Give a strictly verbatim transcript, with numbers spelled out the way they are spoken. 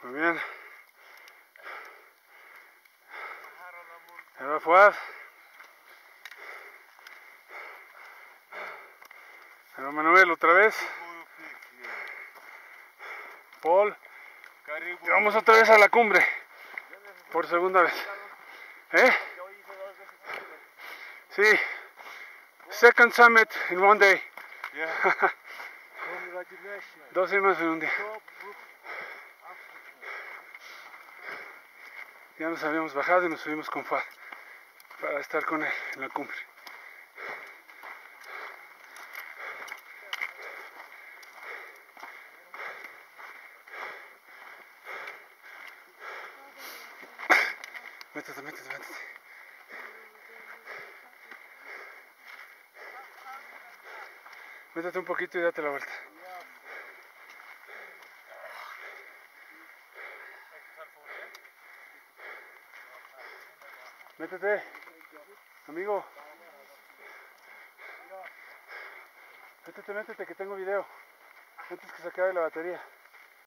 Muy bien. Ahí va Fuad. Ahí va Manuel otra vez. Paul. Y vamos otra vez a la cumbre. Por segunda vez. ¿Eh? Sí. Second summit in one day. Yeah. Congratulations. Dos cimas en un día. Ya nos habíamos bajado y nos subimos con Fuad para estar con él en la cumbre. Métete, métete, métete. Métete un poquito y date la vuelta. Métete, amigo. Métete, métete, que tengo video. Antes que se acabe la batería.